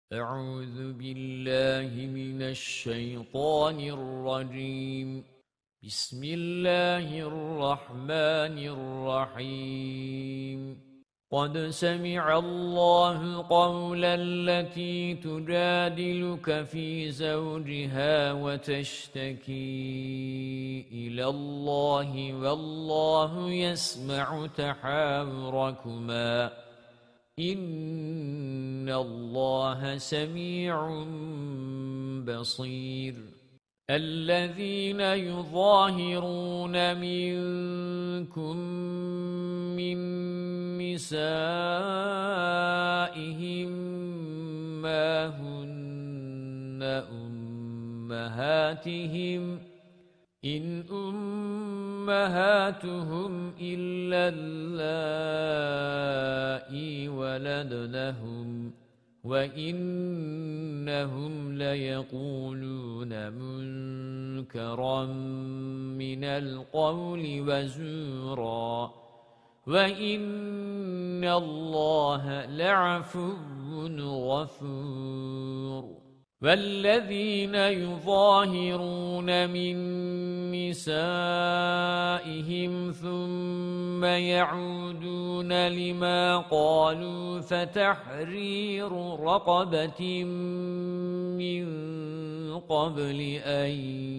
أعوذ بالله من الشيطان الرجيم. بسم الله الرحمن الرحيم. قد سمع الله قول التي تجادلك في زوجها وتشتكي إلى الله والله يسمع تحاوركما إِنَّ اللَّهَ سَمِيعٌ بَصِيرٌ. الَّذِينَ يُظَاهِرُونَ مِنكُم مِّن نِّسَائِهِم مَّا هُنَّ أُمَّهَاتِهِمْ إِنْ أُمَّهَاتُهُمْ إِلَّا اللَّائِي وَلَدْنَهُمْ وَإِنَّهُمْ لَيَقُولُونَ مُنكَرًا مِنَ الْقَوْلِ وَزُورًا وَإِنَّ اللَّهَ لَعَفُوٌّ غَفُورٌ. وَالَّذِينَ يُظَاهِرُونَ مِن نِّسَائِهِمْ ثُمَّ يَعُودُونَ لِمَا قَالُوا فَتَحْرِيرُ رَقَبَةٍ مِّن قَبْلِ أَن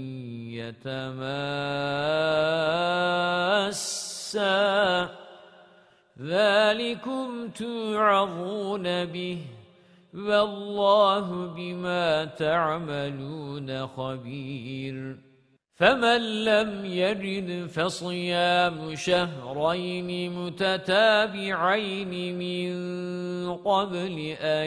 يَتَمَاسَّا ذَلِكُمْ تُوعَظُونَ بِهِ وَاللَّهُ بِمَا تَعْمَلُونَ خَبِيرٌ. فَمَن لَّمْ يَجِدْ فَصِيَامُ شَهْرَيْنِ مُتَتَابِعَيْنِ مِن قَبْلِ أَن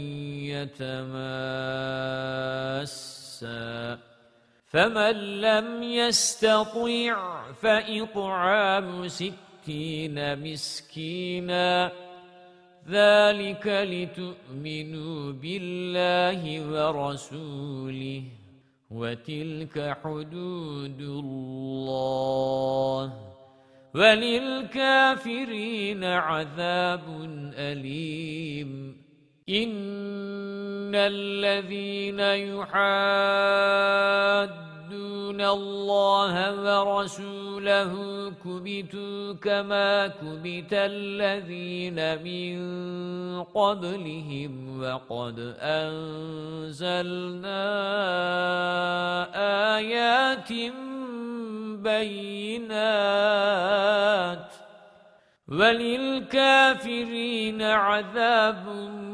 يَتَمَاسَّا فَمَن لَّمْ يَسْتَطِعْ فَإِطْعَامُ 60 مِسْكِينًا ذَلِكَ لِتُؤْمِنُوا بِاللَّهِ وَرَسُولِهِ وَتِلْكَ حُدُودُ اللَّهِ وَلِلْكَافِرِينَ عَذَابٌ أَلِيمٌ. إِنَّ الَّذِينَ يُحَادُّونَ اللَّهَ وَرَسُولَهُ كُبِتُوا كَمَا كُبِتَ الَّذِينَ مِن قَبْلِهِمْ وَقَدْ أَنزَلْنَا آيَاتٍ بَيِّنَاتٍ وَلِلْكَافِرِينَ عَذَابٌ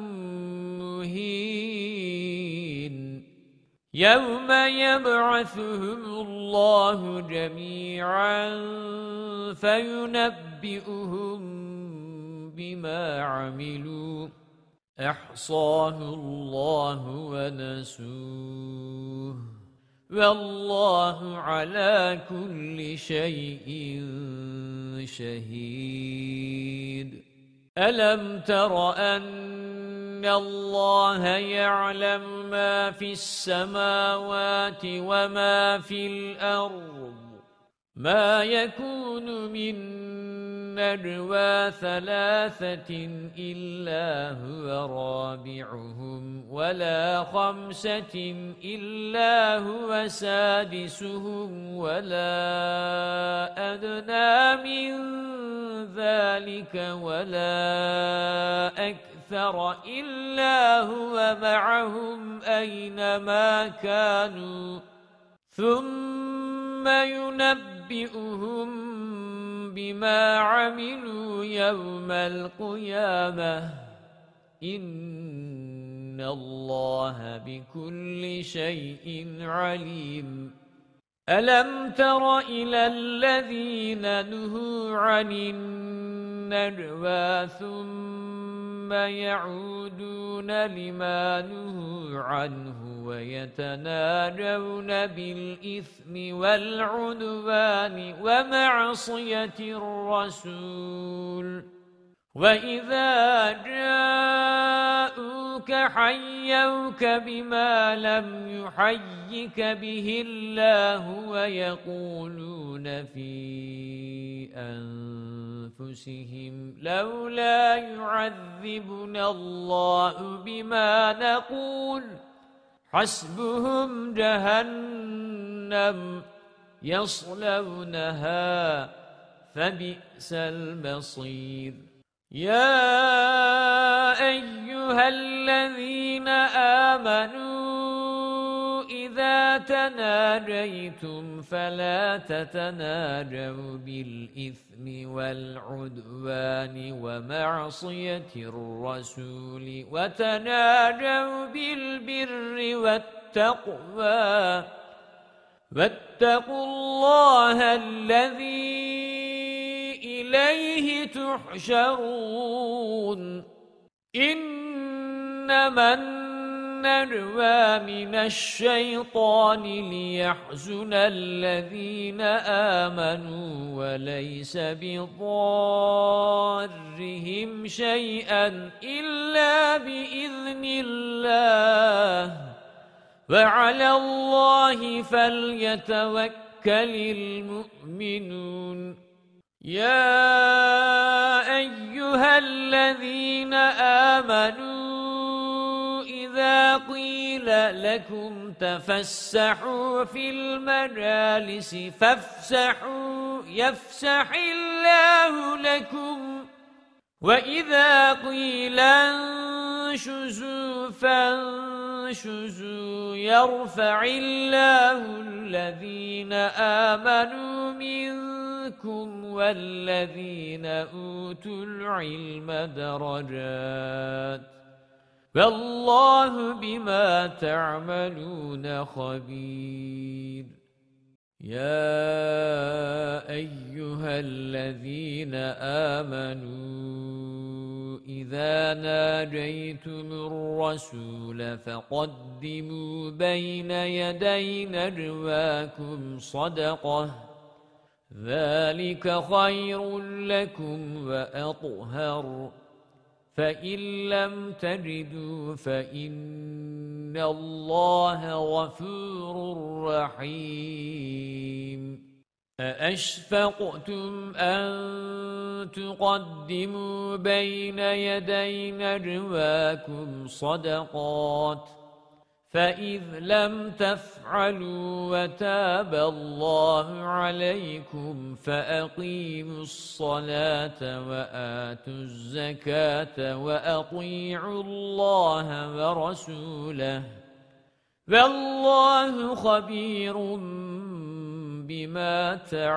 مُهِينٌ. يَوْمَ يَبْعَثُهُمُ اللَّهُ جَمِيعًا فَيُنَبِّئُهُم بِمَا عَمِلُوا أَحْصَاهُ اللَّهُ وَنَسُوهُ وَاللَّهُ عَلَى كُلِّ شَيْءٍ شَهِيدٌ. أَلَمْ تَرَ أَنَّ اللَّهَ يَعْلَمُ مَا فِي السَّمَاوَاتِ وَمَا فِي الْأَرْضِ مَا يَكُونُ مِن نَّجْوَى 3 إِلَّا هُوَ رَابِعُهُمْ وَلَا 5 إِلَّا هُوَ سَادِسُهُمْ وَلَا أَدْنَىٰ مِن ذَلِكَ وَلَا أَكْثَرَ إِلَّا هُوَ مَعَهُمْ أَيْنَمَا كَانُوا ثُمَّ يُنَبِّئُهُم بِمَا عَمِلُوا يَوْمَ الْقِيَامَةِ إِنَّ اللَّهَ بِكُلِّ شَيْءٍ عَلِيمٌ. أَلَمْ تَرَ إِلَى الَّذِينَ نُهُوا عَنِ النَّجْوَى ثُمَّ يَعُودُونَ لِمَا نُهُوا عَنْهُ وَيَتَنَاجَوْنَ بِالْإِثْمِ وَالْعُدْوَانِ وَمَعْصِيَتِ الرَّسُولِ وَإِذَا جَاءُوكَ حَيَّوْكَ بِمَا لَمْ يُحَيِّكَ بِهِ اللَّهُ وَيَقُولُونَ فِي أنفسهم لولا يعذبنا الله بما نقول حسبهم جهنم يصلونها فبئس المصير يا أيها الذين آمنوا إذا تناجيتم فلا تتناجوا بالإثم والعدوان ومعصية الرسول وتناجوا بالبر والتقوى واتقوا الله الذي إليه تحشرون إنما النجوى من الشيطان ليحزن الذين آمنوا وليس بضارهم شيئا إلا بإذن الله وعلى الله فليتوكل المؤمنون يا أيها الذين آمنوا إذا قيل لكم تفسحوا في المجالس فافسحوا يفسح الله لكم وإذا قيل انشزوا فانشزوا يرفع الله الذين آمنوا منكم والذين أوتوا العلم درجات والله بما تعملون خبير يا أيها الذين آمنوا إذا ناجيتم الرسول فقدموا بين يدي نجواكم صدقة ذلك خير لكم وأطهر فإن لم تجدوا فإن الله غفور رحيم أأشفقتم أن تقدموا بين يدي نجواكم صدقات فإذ لم تفعلوا وتاب الله عليكم فأقيموا الصلاة وآتوا الزكاة وأطيعوا الله ورسوله والله خبير بما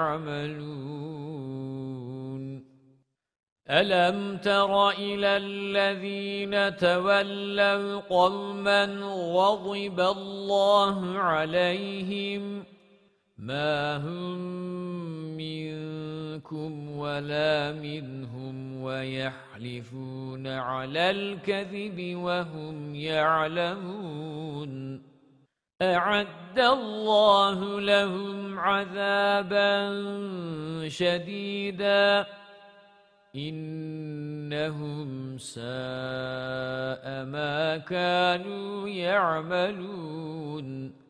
تعملون ألم تر إلى الذين تولوا قوما غضب الله عليهم ما هم منكم ولا منهم ويحلفون على الكذب وهم يعلمون أعد الله لهم عذابا شديدا إنهم ساء ما كانوا يعملون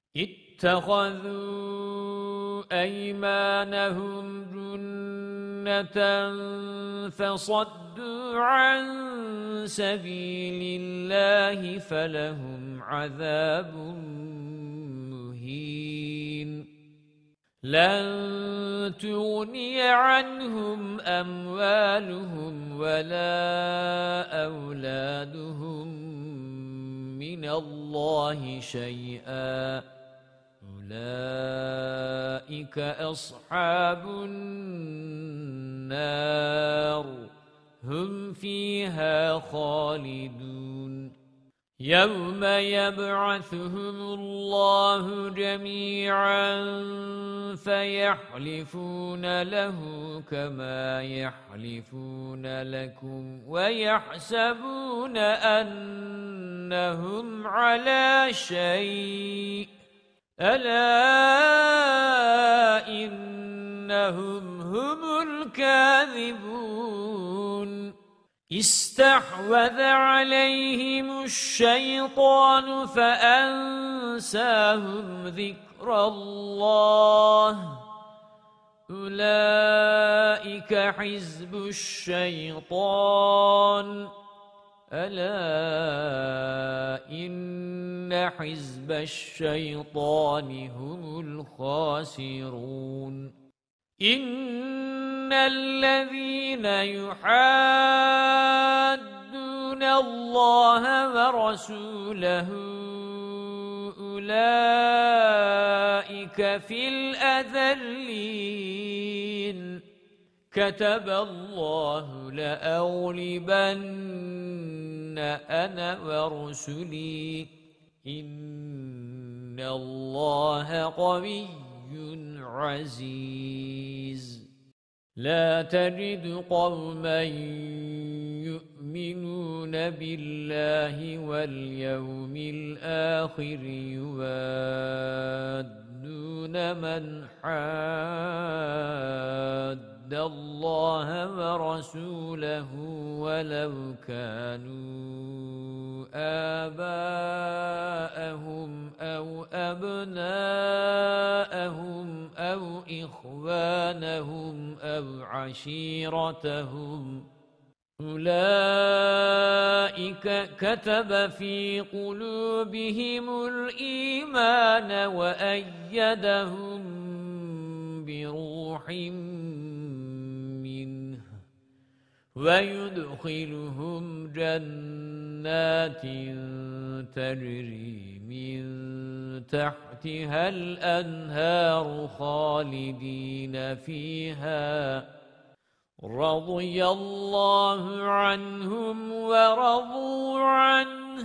اتخذوا أيمانهم جنة فصدوا عن سبيل الله فلهم عذاب مهين لن تغني عنهم أموالهم ولا أولادهم من الله شيئا أولئك أصحاب النار هم فيها خالدون يوم يبعثهم الله جميعا فيحلفون له كما يحلفون لكم ويحسبون أنهم على شيء ألا إنهم هم الكاذبون استحوذ عليهم الشيطان فأنساهم ذكر الله أولئك حزب الشيطان ألا إن حزب الشيطان هم الخاسرون إن الذين يحادون الله ورسوله أولئك في الأذلين كتب الله لأغلبن أنا ورسلي إن الله قوي عزيز لا تجد قوما يؤمنون بالله واليوم الآخر يوادون من حاد الله ورسوله ولو كانوا آباءهم أو أبناءهم أو إخوانهم أو عشيرتهم أولئك كتب في قلوبهم الإيمان وأيدهم بروح منه ويدخلهم جنات تجري من تحتها الأنهار خالدين فيها رضي الله عنهم ورضوا عنه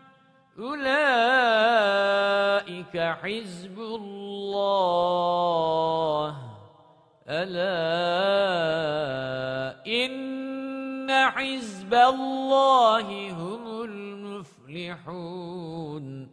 أولئك حزب الله ألا إن حزب الله هم المفلحون